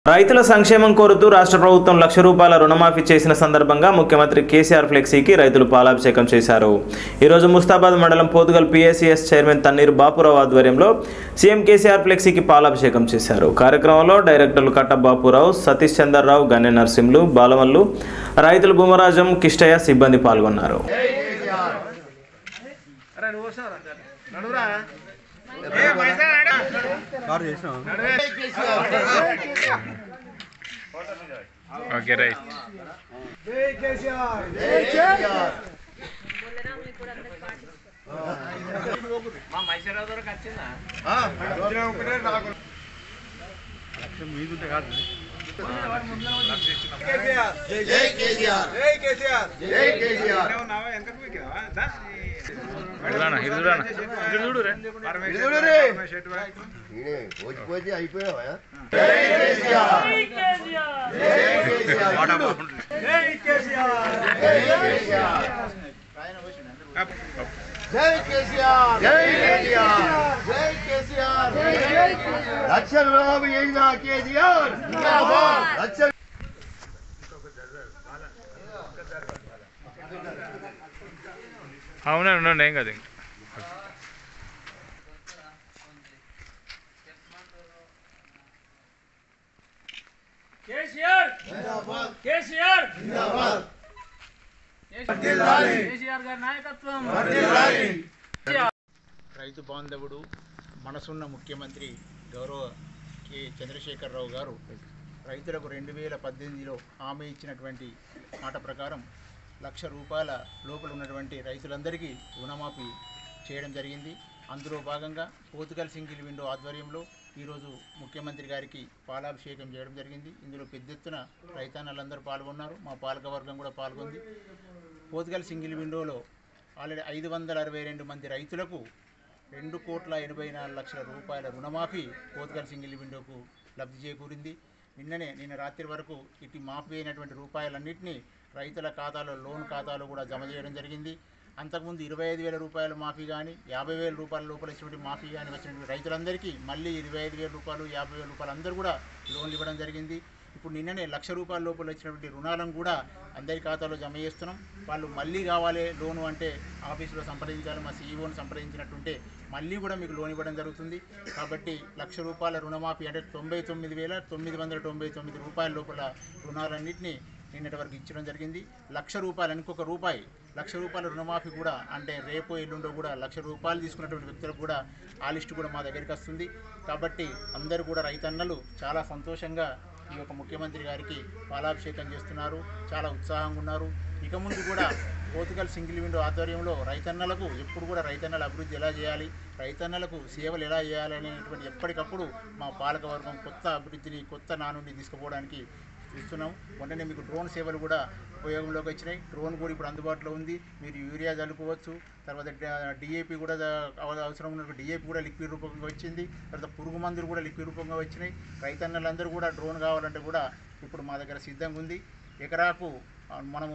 రైతుల సంక్షేమం కోరుతూ రాష్ట్ర ప్రభుత్వం ₹1,00,000 రుణమాఫీ చేసిన సందర్భంగా ముఖ్యమంత్రి కేసీఆర్ ఫ్లెక్సీకి రైతులు పాలాభిషేకం చేశారు. ఈరోజు ముస్తాబాద్ మండలం పోతుగల్ పీఏసీఎస్ చైర్మన్ తన్నీరు బాపురావు ఆధ్వర్యంలో సీఎం కేసీఆర్ ఫ్లెక్సీకి పాలాభిషేకం చేశారు. కార్యక్రమంలో డైరెక్టర్లు కట్ట బాపురావు, సతీష్ చంద్రరావు, గన్నె నరసింహులు, బాలమల్లు, రైతులు భూమరాజం, కిష్టయ్య సిబ్బంది పాల్గొన్నారు. Okay right. మీదుంటే కాదు అయిపోయావా జై కేసీఆర్, జై కేసీఆర్, జై కేసీఆర్, లక్ష రుణమాఫీ చేసిన కేసీఆర్ జిందాబాద్. లక్ష అవునండి, ఉండండి, ఏం కాదు. కేసీఆర్ జిందాబాద్, కేసీఆర్ జిందాబాద్, కేసీఆర్ గారి నాయకత్వం. రైతు బాంధవుడు, మనసున్న ముఖ్యమంత్రి గౌరవ కె చంద్రశేఖరరావు గారు రైతులకు 2018లో హామీ ఇచ్చినటువంటి మాట ప్రకారం ₹1,00,000 లోపల ఉన్నటువంటి రైతులందరికీ రుణమాఫీ చేయడం జరిగింది. అందులో భాగంగా పోతుగల్ సింగిల్ విండో ఆధ్వర్యంలో ఈరోజు ముఖ్యమంత్రి గారికి పాలాభిషేకం చేయడం జరిగింది. ఇందులో పెద్ద ఎత్తున రైతన్నలందరూ పాల్గొన్నారు. మా పాలకవర్గం కూడా పాల్గొంది. పోతుగల్ సింగిల్ విండోలో ఆల్రెడీ 562 మంది రైతులకు ₹2,84,00,000 రుణమాఫీ పోతుగల్ సింగిల్ విండోకు లబ్ధి చేకూరింది. నిన్న రాత్రి వరకు ఇటు మాఫీ అయినటువంటి రూపాయలన్నింటినీ రైతుల ఖాతాలో, లోన్ ఖాతాలో కూడా జమ చేయడం జరిగింది. అంతకుముందు ₹25,000 మాఫీ కానీ, ₹50,000 లోపల ఇచ్చినటువంటి మాఫీ కానీ వచ్చినటువంటి రైతులందరికీ మళ్ళీ ₹25,000, ₹50,000 అందరూ కూడా లోన్లు ఇవ్వడం జరిగింది. ఇప్పుడు నిన్ననే ₹1,00,000 లోపల వచ్చినటువంటి రుణాలను కూడా అందరి ఖాతాలో జమ చేస్తున్నాం. వాళ్ళు మళ్ళీ కావాలి లోను అంటే ఆఫీసులో సంప్రదించాలి, మా సీఈఓని సంప్రదించినట్టుంటే మళ్ళీ కూడా మీకు లోన్ ఇవ్వడం జరుగుతుంది. కాబట్టి ₹1,00,000 రుణమాఫీ అంటే ₹99,999 లోపల రుణాలన్నింటినీ నిన్నటి వరకు ఇచ్చడం జరిగింది. ₹1,00,000 ఇంకొక రూపాయి ₹1,00,000 రుణమాఫీ కూడా అంటే రేపో ఎల్లుండో కూడా ₹1,00,000 తీసుకున్నటువంటి వ్యక్తులకు కూడా ఆ లిస్టు కూడా మా దగ్గరికి వస్తుంది. కాబట్టి అందరూ కూడా రైతన్నలు చాలా సంతోషంగా ఈ యొక్క ముఖ్యమంత్రి గారికి పాలాభిషేకం చేస్తున్నారు, చాలా ఉత్సాహంగా ఉన్నారు. ఇక ముందు కూడా పోతుగల్ సింగిల్ విండో ఆధ్వర్యంలో రైతన్నలకు ఎప్పుడు కూడా రైతన్నల అభివృద్ధి ఎలా చేయాలి, రైతన్నలకు సేవలు ఎలా చేయాలి అనేటువంటి ఎప్పటికప్పుడు మా పాలకవర్గం కొత్త అభివృద్ధిని, కొత్త నానుడిని తీసుకుపోవడానికి ఇస్తున్నాం. మొన్ననే మీకు డ్రోన్ సేవలు కూడా ఉపయోగంలోకి వచ్చినాయి. డ్రోన్ కూడా ఇప్పుడు అందుబాటులో ఉంది. మీరు యూరియా చల్లుకోవచ్చు. తర్వాత డిఏపి కూడా అవసరం ఉన్నటువంటి డిఏపి కూడా లిక్విడ్ రూపంగా వచ్చింది. తర్వాత పురుగు మందులు కూడా లిక్విడ్ రూపంగా వచ్చినాయి. రైతన్నలందరూ కూడా డ్రోన్ కావాలంటే కూడా ఇప్పుడు మా దగ్గర సిద్ధంగా ఉంది. ఎకరాకు మనము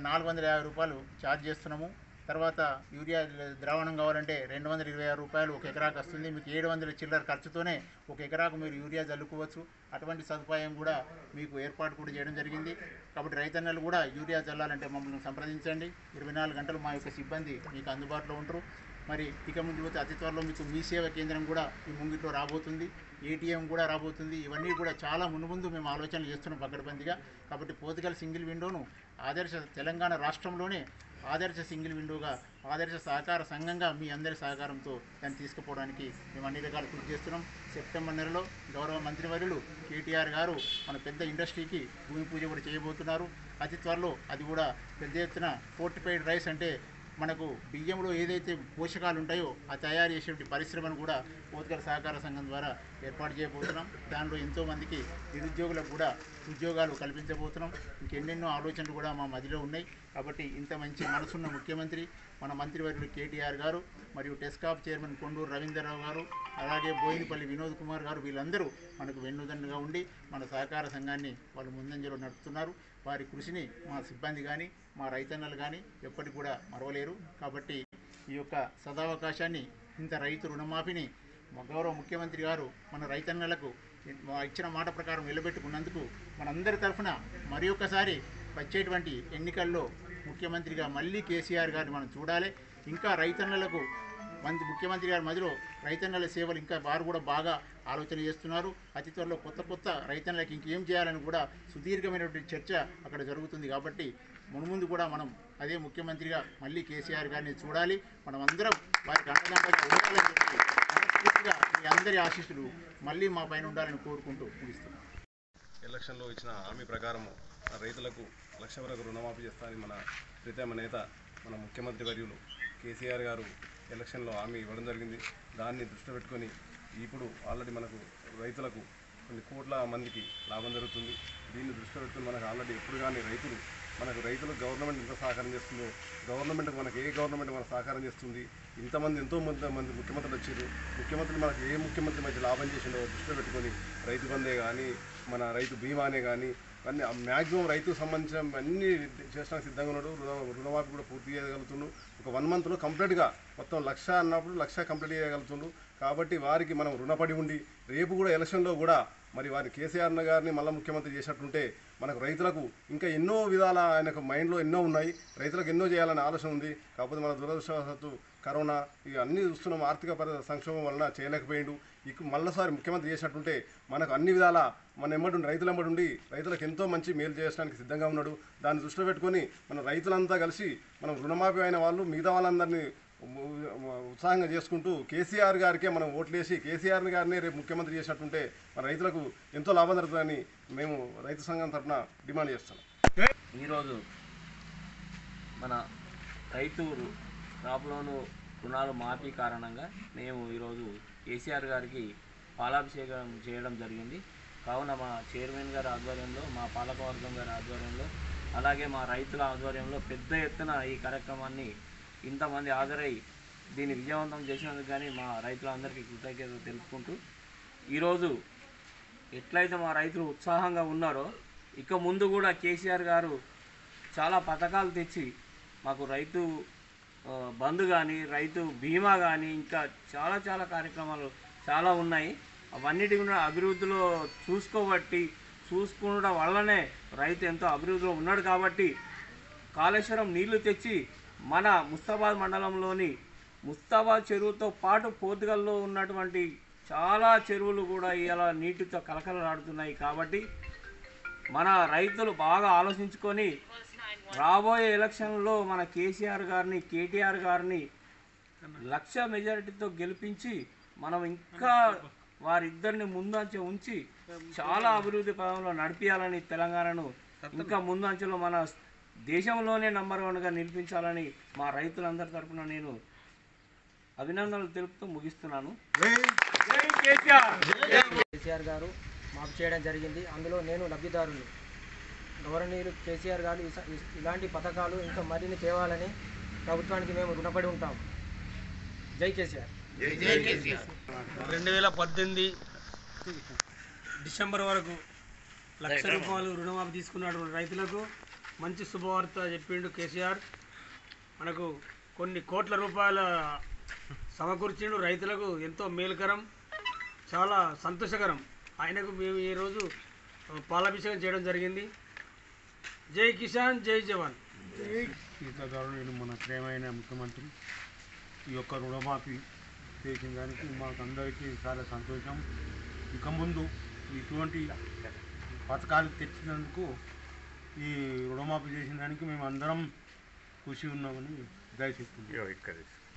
₹450 ఛార్జ్ చేస్తున్నాము. తర్వాత యూరియా ద్రావణం కావాలంటే ₹226 ఒక ఎకరాకు వస్తుంది. మీకు 700 చిల్లర ఖర్చుతోనే ఒక ఎకరాకు మీరు యూరియా చల్లుకోవచ్చు. అటువంటి సదుపాయం కూడా మీకు ఏర్పాటు కూడా చేయడం జరిగింది. కాబట్టి రైతన్నలు కూడా యూరియా చల్లాలంటే మమ్మల్ని సంప్రదించండి. 24 గంటలు మా యొక్క సిబ్బంది మీకు అందుబాటులో ఉంటారు. మరి ఇక ముందు పోతే అతి త్వరలో మీకు మీ సేవ కేంద్రం కూడా ఈ ముంగిట్లో రాబోతుంది, ఏటీఎం కూడా రాబోతుంది. ఇవన్నీ కూడా చాలా ముందు మేము ఆలోచనలు చేస్తున్నాం పకడ్బందీగా. కాబట్టి పోతుగల్ సింగిల్ విండోను తెలంగాణ రాష్ట్రంలోనే ఆదర్శ సింగిల్ విండోగా, ఆదర్శ సహకార సంఘంగా మీ అందరి సహకారంతో దాన్ని తీసుకుపోవడానికి మేము అన్ని రకాలు కృషి చేస్తున్నాం. సెప్టెంబర్ నెలలో గౌరవ మంత్రివర్యులు కేటీఆర్ గారు మన పెద్ద ఇండస్ట్రీకి భూమి పూజ కూడా చేయబోతున్నారు. అతి త్వరలో అది కూడా పెద్ద ఎత్తున ఫోర్టిఫైడ్ రైస్ అంటే మనకు బియ్యంలో ఏదైతే పోషకాలు ఉంటాయో ఆ తయారు చేసే పరిశ్రమను కూడా పోతుగల్ సహకార సంఘం ద్వారా ఏర్పాటు చేయబోతున్నాం. దానిలో ఎంతోమందికి నిరుద్యోగులకు కూడా ఉద్యోగాలు కల్పించబోతున్నాం. ఇంకెన్నెన్నో ఆలోచనలు కూడా మా మధ్యలో ఉన్నాయి. కాబట్టి ఇంత మంచి మనసున్న ముఖ్యమంత్రి మన మంత్రివర్యులు కేటీఆర్ గారు మరియు టెస్కాప్ చైర్మన్ కొండూరు రవీంద్రరావు గారు, అలాగే బోయినపల్లి వినోద్ కుమార్ గారు, వీళ్ళందరూ మనకు వెన్నుదన్నుగా ఉండి మన సహకార సంఘాన్ని వాళ్ళు ముందంజలో నడుపుతున్నారు. వారి కృషిని మా సిబ్బంది కానీ, మా రైతన్నలు కానీ ఎప్పటికి కూడా మరవలేరు. కాబట్టి ఈ యొక్క సదావకాశాన్ని, ఇంత రైతు రుణమాఫీని గౌరవ ముఖ్యమంత్రి గారు మన రైతన్నలకు ఇచ్చిన మాట ప్రకారం నిలబెట్టుకున్నందుకు మనందరి తరఫున మరి ఒక్కసారి వచ్చేటువంటి ఎన్నికల్లో ముఖ్యమంత్రిగా మళ్ళీ కేసీఆర్ గారిని మనం చూడాలి. ఇంకా రైతన్నలకు ముఖ్యమంత్రి గారి మధ్యలో రైతన్నల సేవలు ఇంకా వారు కూడా బాగా ఆలోచన చేస్తున్నారు. అతి త్వరలో కొత్త రైతన్నలకు ఇంకేం చేయాలని కూడా సుదీర్ఘమైనటువంటి చర్చ అక్కడ జరుగుతుంది. కాబట్టి మున్ముందు కూడా మనం అదే ముఖ్యమంత్రిగా మళ్ళీ కేసీఆర్ గారిని చూడాలి. మనం అందరం వారికి అండదండగా ఉండాలని చెప్పి మనస్ఫూర్తిగా మీ అందరి ఆశీస్సులు మళ్ళీ మా పైన ఉండాలని కోరుకుంటూ ముగిస్తున్నాం. ఎలక్షన్లో ఇచ్చిన హామీ ప్రకారం రైతులకు 1,00,000 వరకు రుణమాఫీ చేస్తానని మన ప్రీతమ నేత మన ముఖ్యమంత్రి వర్యులు కేసీఆర్ గారు ఎలక్షన్లో హామీ ఇవ్వడం జరిగింది. దాన్ని దృష్టిలో పెట్టుకొని ఇప్పుడు ఆల్రెడీ మనకు రైతులకు కొన్ని కోట్ల మందికి లాభం జరుగుతుంది. దీన్ని దృష్టిలో పెట్టుకుని మనకు ఆల్రెడీ ఎప్పుడు కానీ రైతులు గవర్నమెంట్ ఎంత సహకారం చేస్తుందో, గవర్నమెంట్కి మనకు ఏ గవర్నమెంట్ మనకు సహకారం చేస్తుంది, ఎంతో మంది ముఖ్యమంత్రులు వచ్చారు. ముఖ్యమంత్రులు మనకు ఏ ముఖ్యమంత్రి మంచి లాభం చేసిండో దృష్టిలో పెట్టుకొని రైతు బందే కానీ మన రైతు బీమానే కానీ అన్నీ మ్యాక్సిమం రైతుకు సంబంధించిన అన్నీ చేసడానికి సిద్ధంగా ఉన్నాడు. రుణమాఫీ కూడా పూర్తి చేయగలుగుతుండు. ఒక 1 మంత్లో కంప్లీట్గా మొత్తం 1,00,000 అన్నప్పుడు 1,00,000 కంప్లీట్ చేయగలుగుతుండు. కాబట్టి వారికి మనం రుణపడి ఉండి రేపు కూడా ఎలక్షన్లో కూడా మరి వారి కేసీఆర్ గారిని మళ్ళీ ముఖ్యమంత్రి చేసినట్టుంటే మనకు రైతులకు ఇంకా ఎన్నో విధాల ఆయనకు మైండ్లో ఎన్నో ఉన్నాయి. రైతులకు ఎన్నో చేయాలనే ఆలోచన ఉంది. కాకపోతే మన దురదృష్టవశాత్తు కరోనా ఇక అన్నీ చూస్తున్నాం, ఆర్థిక సంక్షోభం వలన చేయలేకపోయిండు. ఇక మళ్ళీసారి ముఖ్యమంత్రి చేసినట్టుంటే మనకు అన్ని విధాల మన రైతుల ఎంబడి రైతులకు ఎంతో మంచి మేలు చేయడానికి సిద్ధంగా ఉన్నాడు. దాన్ని దృష్టిలో పెట్టుకొని మన రైతులంతా కలిసి మనం రుణమాఫీ అయిన వాళ్ళు మిగతా వాళ్ళందరినీ ఉత్సాహంగా చేసుకుంటూ కేసీఆర్ గారికే మనం ఓట్లేసి కేసీఆర్ గారిని రేపు ముఖ్యమంత్రి చేసినట్టుంటే మన రైతులకు ఎంతో లాభం జరుగుతుందని మేము రైతు సంఘం తరఫున డిమాండ్ చేస్తున్నాం. ఈరోజు మన రైతు క్రాప్ లోను రుణాలు మాఫీ కారణంగా మేము ఈరోజు కేసీఆర్ గారికి పాలాభిషేకం చేయడం జరిగింది. కావున మా చైర్మన్ గారి ఆధ్వర్యంలో, మా పాలకవర్గం గారి ఆధ్వర్యంలో, అలాగే మా రైతుల ఆధ్వర్యంలో పెద్ద ఎత్తున ఈ కార్యక్రమాన్ని ఇంతమంది హాజరై దీన్ని విజయవంతం చేసినందుకు కానీ మా రైతులందరికీ కృతజ్ఞతలు తెలుపుకుంటూ, ఈరోజు ఎట్లయితే మా రైతులు ఉత్సాహంగా ఉన్నారో ఇక ముందు కూడా కేసీఆర్ గారు చాలా పథకాలు తెచ్చి మాకు రైతు బంధు కానీ, రైతు బీమా కానీ, ఇంకా చాలా కార్యక్రమాలు చాలా ఉన్నాయి. అవన్నిటి కూడా అభివృద్ధిలో చూసుకోవడం వల్లనే రైతు ఎంతో అభివృద్ధిలో ఉన్నాడు. కాబట్టి కాళేశ్వరం నీళ్లు తెచ్చి మన ముస్తాబాద్ మండలంలోని ముస్తాబాద్ చెరువుతో పాటు పోతుగల్లో ఉన్నటువంటి చాలా చెరువులు కూడా ఇలా నీటితో కలకలలాడుతున్నాయి. కాబట్టి మన రైతులు బాగా ఆలోచించుకొని రాబోయే ఎలక్షన్లో మన కేసీఆర్ గారిని, కేటీఆర్ గారిని 1,00,000 మెజారిటీతో గెలిపించి మనం ఇంకా వారిద్దరిని ముందంచె ఉంచి చాలా అభివృద్ధి పదంలో నడిపించాలని, తెలంగాణను ఇంకా ముందంచెలో మన దేశంలోనే నంబర్ 1గా నిలిపించాలని మా రైతులందరి తరఫున నేను అభినందనలు తెలుపుతూ ముగిస్తున్నాను. జై కేసీఆర్. కేసీఆర్ గారు మాకు చేయడం జరిగింది. అందులో నేను లబ్ధిదారులు. గవర్నీయులు కేసీఆర్ గారు ఇలాంటి పథకాలు ఇంకా మరిన్ని తేవాలని ప్రభుత్వానికి మేము రుణపడి ఉంటాం. జై కేసీఆర్. 2018 డిసెంబర్ వరకు 1,00,000 రూపాయలు రుణమాఫీ తీసుకున్నాడు రైతులకు. మంచి శుభవార్త చెప్పిండు కేసీఆర్. మనకు కొన్ని కోట్ల రూపాయల సమకూర్చిండు. రైతులకు ఎంతో మేలుకరం, చాలా సంతోషకరం. ఆయనకు మేము ఈరోజు పాలాభిషేకం చేయడం జరిగింది. జై కిసాన్, జై జవాన్. నేను మన ప్రియమైన ముఖ్యమంత్రి ఈ యొక్క రుణమాఫీ చేసిన దానికి మాకందరికీ చాలా సంతోషం. ఇక ముందు ఇటువంటి పథకాలు తెచ్చినందుకు, ఈ రుణమాఫీ చేసిన దానికి మేము అందరం ఖుషి ఉన్నామని దయచేస్తున్నాం.